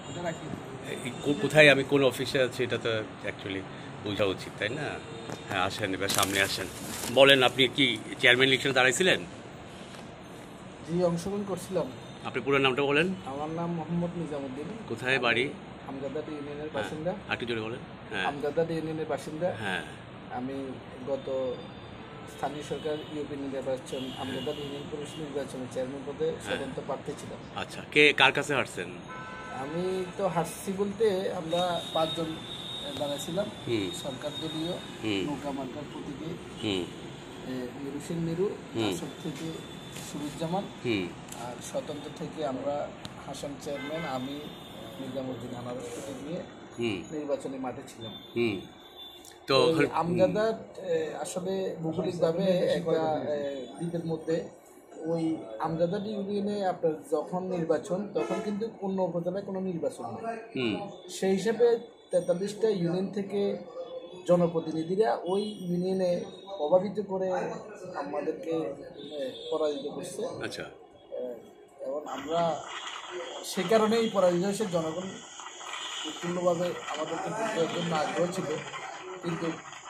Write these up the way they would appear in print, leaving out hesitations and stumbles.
কোথায় আমি কোন অফিসে আছি এটা তো অ্যাকচুয়ালি বোঝা উচিত, তাই না? হ্যাঁ, আসেন, এবার সামনে আসেন, বলেন আপনি কি চেয়ারম্যান ইলেকশনে দাঁড়াইছিলেন? জি, অংশগ্রহণ করছিলাম। আপনি পুরো নামটা বলেন। আমার নাম মোহাম্মদ নিজামুদ্দিন। কোথায় বাড়ি? আমজাদাট ইউনিয়নের বাসিন্দা। একটু জোরে বলেন। হ্যাঁ, আমজাদাট ইউনিয়নের বাসিন্দা। হ্যাঁ। আমি গত স্থানীয় সরকার ইউপি নির্বাচন আমজাদাট ইউনিয়ন পরিষদ নির্বাচনে চেয়ারম্যান পদে স্বতন্ত্র প্রার্থী ছিলাম। আচ্ছা, কে কার কাছে হারছেন? আমি তো হারছি বলতে আমরা 5 জন দাঁড়াইছিলাম। সরকার দলীয় নৌকা মার্কার প্রতীকে মিরুসেন মিরু, আসর থেকে সুরুজ্জামান, আর স্বতন্ত্র থেকে আমরা হাসান চেয়ারম্যান, আমি নিজামুদ্দিন আনারস প্রতীক নিয়ে নির্বাচনী মাঠে ছিলাম। তো আমজাদার আসলে ভৌগোলিকভাবে একটা দ্বীপের মধ্যে। ওই আমজাদার ইউনিয়নে আপনার যখন নির্বাচন তখন কিন্তু অন্য উপজেলায় কোনো নির্বাচন নেই। সেই হিসাবে 43টা ইউনিয়ন থেকে জনপ্রতিনিধিরা ওই ইউনিয়নে প্রভাবিত করে আমাদেরকে পরাজিত করছে। আচ্ছা, এবং আমরা সে কারণেই পরাজিত হয়েছে। জনগণ পূর্ণভাবে আমাদেরকে ভোটের জন্য আগ্রহ ছিল, কিন্তু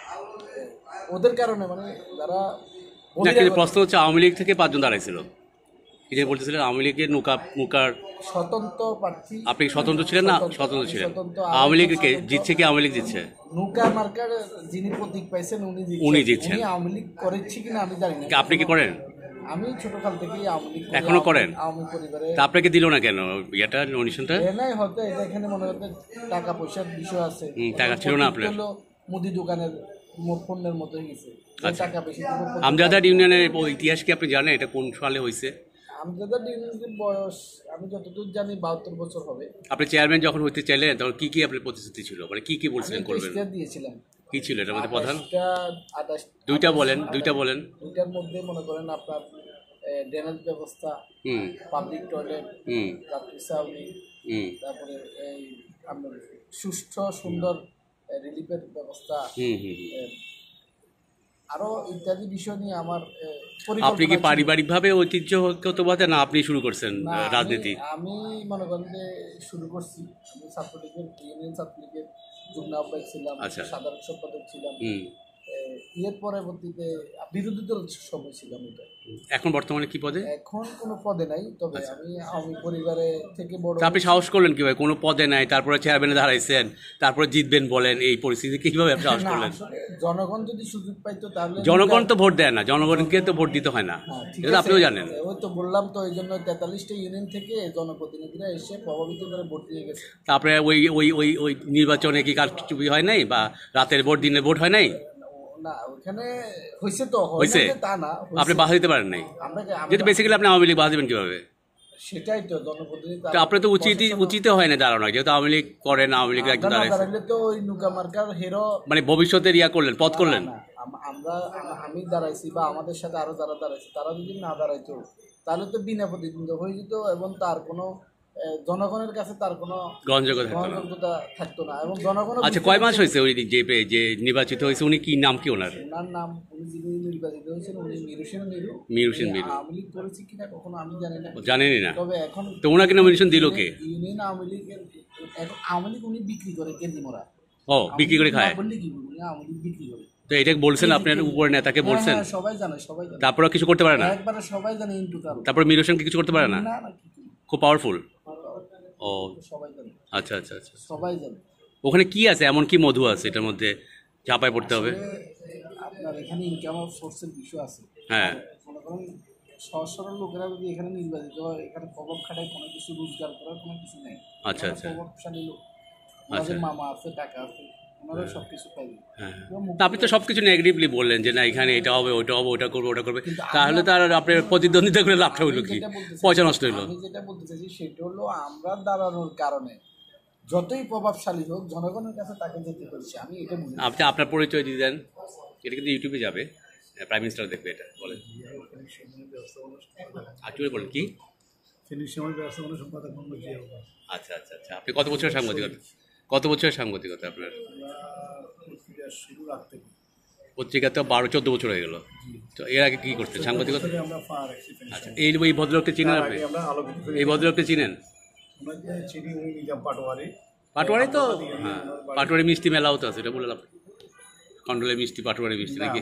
ওদের কারণে মানে যারা প্রশ্ন হচ্ছে আওয়ামী লীগ থেকে 5 জন দাঁড়াইছিল, কি যে বলতেছিলেন আওয়ামী লীগের নৌকার স্বতন্ত্র প্রার্থী। আপনি স্বতন্ত্র ছিলেন না? স্বতন্ত্র ছিলেন। আওয়ামী লীগ জিতছে কি আওয়ামী লীগ জিতছে? নৌকা মার্কার যিনি প্রতীক পাইছেন উনি জিতছেন। আওয়ামী লীগ করেছি কিনা আমি জানি না। আপনি কি করেন? আমি ছোটকাল থেকেই আওয়ামী লীগ এখনো করেন? আওয়ামী পরিবারে। তা আপনাকে দিল না কেন এটা নমিনেশনটা? নাই, হয়তো এটা এখানে মনে হতে টাকা পয়সার বিষয় আছে। টাকা ছিল না আপনার? মুদি দোকানের পণ্যের মতো হয়ে গেছে। টাকা বেশি। আমজাদার ইউনিয়নের ইতিহাস কি আপনি জানেন? এটা কোন সালে হয়েছে? আমজাদার ইউনিয়নের বয়স আমি যতদূর জানি 72 বছর হবে। আপনি চেয়ারম্যান যখন হতে চাইলেন তখন কি কি আপনার প্রতিশ্রুতি ছিল, মানে কি কি বলছিলেন করবেন? দিয়েছিলাম। কি ছিল এটার মধ্যে প্রধান? 28 দুইটা বলেন। দুইটার মধ্যে মনে করেন আপনার ড্রেনেজ ব্যবস্থা, পাবলিক টয়লেট, রাত্রি ছাউনি, তারপরে এই আপনার সুষ্ঠু সুন্দর রিলিফের ব্যবস্থা, আরো ইত্যাদি বিষয় নিয়ে আমার। আপনি কি পারিবারিকভাবে ঐতিহ্যগতভাবে না আপনি শুরু করছেন রাজনীতি? আমি মনে করেন যে শুরু করছি। আমি ছাত্রলীগের ইউনিয়ন ছাত্রলীগের যুগ্ম আহ্বায়ক ছিলাম, সাধারণ সম্পাদক ছিলাম। এর পরবর্তীতে বিরোধী দল সভ্য ছিলাম। এটা এখন বর্তমানে কি পদে? এখন কোনো পদে নাই, তবে আমি পরিবারে থেকে বড়। আপনি সাহস করলেন কিভাবে? কোনো পদে নাই, তারপরে চেয়ারম্যানে দাঁড়াইছেন, তারপরে জিতবেন বলেন, এই পরিস্থিতি কিভাবে আপনি সাহস করলেন? জনগণ যদি সুযোগ পাইতো তাহলে। জনগণ তো ভোট দেয় না, জনগণকে তো ভোট দিতে হয় না, এটা আপনিও জানেন। ওই তো বললাম তো, এই জন্য 43টা ইউনিয়ন থেকে জনপ্রতিনিধিরা এসে প্রভাবিত করে ভোট দিয়ে গেছে। তারপরে ওই ওই ওই ওই নির্বাচনে কি কারচুপি হয় নাই, বা রাতের ভোট দিনের ভোট হয় নাই? না, ওখানে হয়েছে তো হয়েছে, তা না। আপনি বাধা দিতে পারেন নাই, যেহেতু বেসিক্যালি আপনি আওয়ামী লীগ বাধা দিবেন কিভাবে? সেটাই তো জনপ্রতিনিধি। আপনি তো উচিত হয় না দাঁড়ানো, যেহেতু আওয়ামী লীগ করেন, আওয়ামী লীগ একজন দাঁড়াইলে তো ওই নৌকা মার্কার হেরো মানে ভবিষ্যতের করলেন, পথ করলেন। আমি দাঁড়াইছি বা আমাদের সাথে আরো যারা দাঁড়াইছে তারা যদি না দাঁড়াইতো তাহলে তো বিনা প্রতিদ্বন্দ্বী হয়ে যেত, এবং তার কোনো জনগণের কাছে তার কোনো গ্রহণযোগ্যতা থাকতো না। এবং জনগণ। আচ্ছা, কয় মাস হয়েছে ওই যে নির্বাচিত হয়েছে? উনি কি নাম কি ওনার? ওনার নাম, উনি যিনি নির্বাচিত হয়েছেন উনি মিরুসেন মিরু। আওয়ামী লীগ করেছি কিনা কখনো আমি জানি না, জানেনই না। তবে এখন তো ওনাকে নমিনেশন দিল কে? ইউনিয়ন আওয়ামী লীগের। আওয়ামী লীগ উনি বিক্রি করে কেন্দ্রী মোড়া। বিক্রি করে খায়? বললি কি উনি আওয়ামী লীগ বিক্রি করে। তো এটা বলছেন আপনার উপরে নেতাকে বলছেন? সবাই জানে। তারপরে কিছু করতে পারে না? একবারে সবাই জানে। তারপরে মিরুসেন কিছু করতে পারে না? খুব পাওয়ারফুল। ও সবাই জানে। আচ্ছা আচ্ছা আচ্ছা, সবাই জানে। ওখানে কি আছে, এমন কি মধু আছে এটার মধ্যে ঝাঁপায় পড়তে হবে? আপনার এখানে ইনকাম অফ সোর্সের বিষয় আছে। হ্যাঁ, মনে করেন সহজ সরল লোকেরা যদি এখানে নির্বাচিত হয়, এখানে প্রভাব খাটায় কোনো কিছু রোজগার করার কোনো কিছু নেই। আচ্ছা আচ্ছা, প্রভাবশালী লোক, আমাদের মামা আছে, টাকা আছে, ওনারা সবকিছু পাইবে। আপনি তো সবকিছু নেগেটিভলি বললেন যে না এখানে এটা হবে, ওটা হবে, ওটা করবে, ওটা করবে, তাহলে তার আপনার প্রতিদ্বন্দ্বিতা করে লাভটা হইলো কি? পয়সা নষ্ট হইলো। আমি যেটা বলতে চাইছি সেটা হলো, আমরা দাঁড়ানোর কারণে যতই প্রভাবশালী হোক জনগণের কাছে তাকে যেতে হচ্ছে। আমি এটা বলি। আপনি আপনার পরিচয় দিয়ে দেন, এটা কিন্তু ইউটিউবে যাবে, প্রাইম মিনিস্টার দেখবে এটা। বলেন actually বলেন কি? আচ্ছা আচ্ছা আচ্ছা, আপনি কত বছরের সাংবাদিকতা আপনার? পত্রিকা তো 12-14 বছর হয়ে গেল। তো এর আগে কি করতেন সাংবাদিকতা? আচ্ছা, এই ভদ্রলোককে চিনেন আপনি? এই ভদ্রলোককে চিনেন? চিনি উনি নিজাম পাটোয়ারি। পাটোয়ারি তো, হ্যাঁ, পাটোয়ারি মিষ্টি মেলাও তো আছে, এটা বললাম। কন্ডলের মিষ্টি, পাটোয়ারি মিষ্টি নাকি?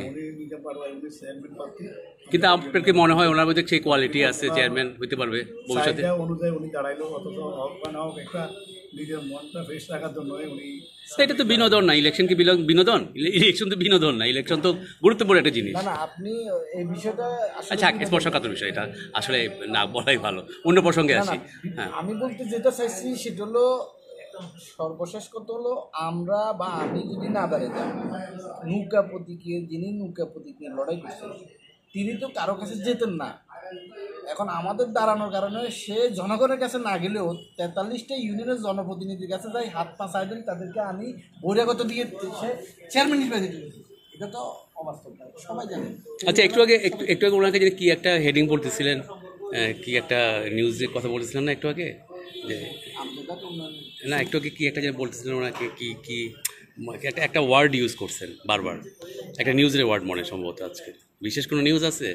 কিন্তু আপনার কি মনে হয় ওনার মধ্যে সেই কোয়ালিটি আছে, চেয়ারম্যান হইতে পারবে ভবিষ্যতে? অনুযায়ী উনি দাঁড়াইলো, অথচ একটা নিজের মনটা ফ্রেশ রাখার জন্য উনি। এটা তো বিনোদন না, ইলেকশন কি বিনোদন? ইলেকশন তো বিনোদন না, ইলেকশন তো গুরুত্বপূর্ণ একটা জিনিস। না, আপনি এই বিষয়টা আচ্ছা, স্পর্শকাতর বিষয়, এটা আসলে না বলাই ভালো, অন্য প্রসঙ্গে আসি। হ্যাঁ, আমি বলতে যেটা চাইছি সেটা হলো, সর্বশেষ কথা হলো, আমরা বা আমি যদি না দাঁড়াতাম, নৌকা প্রতীকে যিনি নৌকা প্রতীক নিয়ে লড়াই করছেন তিনি তো কারো কাছে যেতেন না। এখন আমাদের দাঁড়ানোর কারণে সে জনগণের কাছে না গেলেও 43টা ইউনিয়নের জনপ্রতিনিধির কাছে যাই হাত পা চাই দেন, তাদেরকে আমি বহিরাগত দিয়ে সে চেয়ারম্যান নির্বাচিত করেছি। এটা তো অবাস্তব, সবাই জানে। আচ্ছা, একটু আগে ওনাকে যে কি একটা হেডিং বলতেছিলেন, কি একটা নিউজের কথা বলতেছিলেন না একটু আগে, যে না একটু আগে কি একটা যে বলতেছিলেন ওনাকে, কি একটা ওয়ার্ড ইউজ করছেন বারবার, একটা নিউজের ওয়ার্ড মনে সম্ভবত আজকে বিশেষ কোনো নিউজ আছে?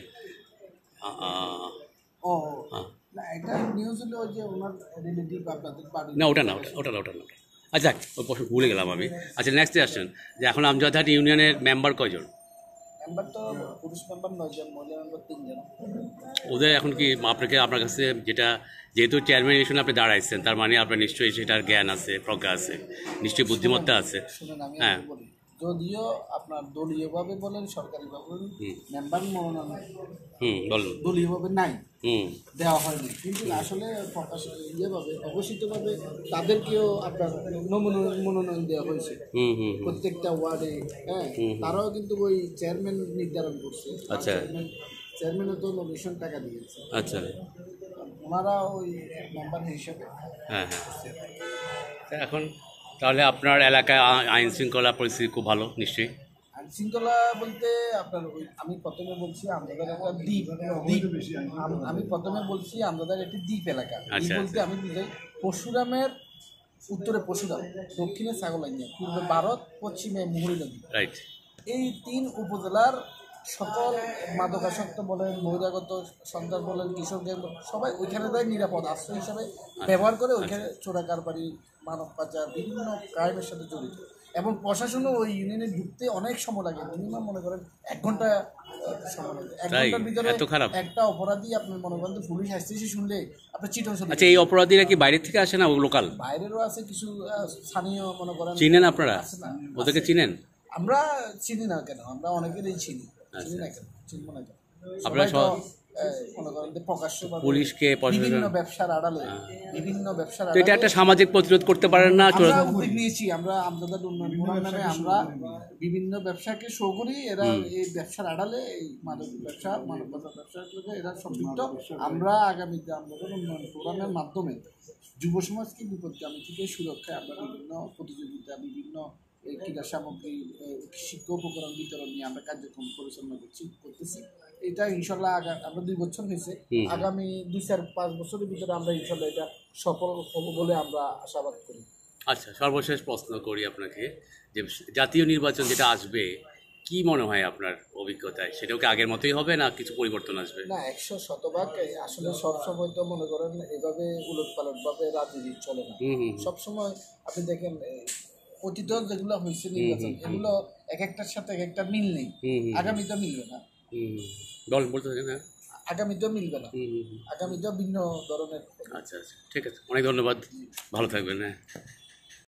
না, এটা নিউজ হলো যে ওনার রিলেটিভ আপনাদের বাড়ি। না, ওটা না। আচ্ছা, ওই প্রশ্ন ভুলে গেলাম আমি। আচ্ছা, নেক্সটে আসছেন যে এখন আমজাদহাট ইউনিয়নের মেম্বার কয়জন? মেম্বার তো পুরুষ মেম্বার 9 জন, মহিলা মেম্বার 3 জন। ওদের এখন কি আপনার কাছে যেহেতু চেয়ারম্যান ইলেকশনে আপনি দাঁড়াইছেন, তার মানে আপনার নিশ্চয়ই সেটার জ্ঞান আছে, প্রজ্ঞা আছে, নিশ্চয়ই বুদ্ধিমত্তা আছে। শুনুন, আমি হ্যাঁ, বলি, যদিও আপনার দলীয়ভাবে বলেন, সরকারিভাবে বলেন, মেম্বার মনোনয়ন দলীয়ভাবে নাই, দেওয়া হয়নি, কিন্তু আসলে প্রকাশ অঘোষিতভাবে তাদেরকেও আপনার মনোনয়ন দেওয়া হয়েছে প্রত্যেকটা ওয়ার্ডে। হ্যাঁ, তারাও কিন্তু ওই চেয়ারম্যান নির্ধারণ করছে। আচ্ছা, চেয়ারম্যানও তো নমিনেশন টাকা দিয়েছে। আচ্ছা, ওনারা ওই মেম্বার হিসেবে। হ্যাঁ। এখন তাহলে আপনার এলাকায় আইন শৃঙ্খলা পরিস্থিতি খুব ভালো নিশ্চয়ই? আইন শৃঙ্খলা বলতে আপনার আমি প্রথমে বলছি আমাদের একটা দ্বীপ, আমি প্রথমে বলছি আমাদের একটি দ্বীপ এলাকা। বলতে আমি বুঝাই পরশুরামের উত্তরে পরশুরাম, দক্ষিণে ছাগলাইয়া, পূর্বে ভারত, পশ্চিমে মুহুরী নদী। রাইট। এই 3 উপজেলার সকল মাদকাসক্ত বলেন, বহিরাগত সন্ত্রাস বলেন, কিশোর গ্যাং, সবাই ওইখানে তাই নিরাপদ আশ্রয় হিসাবে ব্যবহার করে। ওইখানে চোরা কারবারি, মানব পাচার, বিভিন্ন ক্রাইমের সাথে জড়িত, এবং প্রশাসনও ওই ইউনিয়নে ঢুকতে অনেক সময় লাগে। মিনিমাম মনে করেন 1 ঘন্টা সময় লাগে। 1 ঘন্টার ভিতরে একটা অপরাধী আপনার মনে করেন পুলিশ আসতেছে শুনলে আপনার চিঠন চলে। আচ্ছা, এই অপরাধীরা কি বাইরে থেকে আসে না লোকাল? বাইরেরও আছে, কিছু স্থানীয় মনে করেন। চিনেন আপনারা ওদেরকে? চিনেন? আমরা চিনি না কেন, আমরা অনেকেরই চিনি না কেন, চিনবো না কেন? আপনারা পুলিশকে বিভিন্ন ব্যবসার আড়ালে তো এটা একটা সামাজিক প্রতিরোধ করতে পারেন না? উদ্যোগ নিয়েছি আমরা আমজাদহাট উন্নয়ন ফোরাম নামে, আমরা বিভিন্ন ব্যবসাকে শো করি। এরা এই ব্যবসার আড়ালে এই মাদক ব্যবসা, মানব পাচার ব্যবসার সাথে এরা সম্পৃক্ত। আমরা আগামীতে আমজাদহাট উন্নয়ন ফোরামের মাধ্যমে যুব সমাজকে বিপদগামী থেকে সুরক্ষায় আমরা বিভিন্ন প্রতিযোগিতা, বিভিন্ন ক্রীড়া সামগ্রী, শিক্ষা উপকরণ বিতরণ নিয়ে আমরা কার্যক্রম পরিচালনা করতেছি। এটা ইনশাল্লাহ আমরা 2 বছর হয়েছে, আগামী 2-4-5 বছরের ভিতরে আমরা ইনশাল্লাহ এটা সফল হব বলে আমরা আশাবাদ করি। আচ্ছা, সর্বশেষ প্রশ্ন করি আপনাকে, যে জাতীয় নির্বাচন যেটা আসবে, কি মনে হয় আপনার অভিজ্ঞতায়, সেটাও কি আগের মতোই হবে না কিছু পরিবর্তন আসবে? না, 100% আসলে সবসময় তো মনে করেন এভাবে উলটপালটভাবে রাজনীতি চলে না। সবসময় আপনি দেখেন অতীত যেগুলো হয়েছে নির্বাচন, এগুলো এক একটার সাথে এক একটা মিল নেই। আগামীতে মিলবে না, আগামীতেও মিলবে না, আগামীতেও ভিন্ন ধরনের। আচ্ছা, ঠিক আছে, অনেক ধন্যবাদ, ভালো থাকবেন। হ্যাঁ।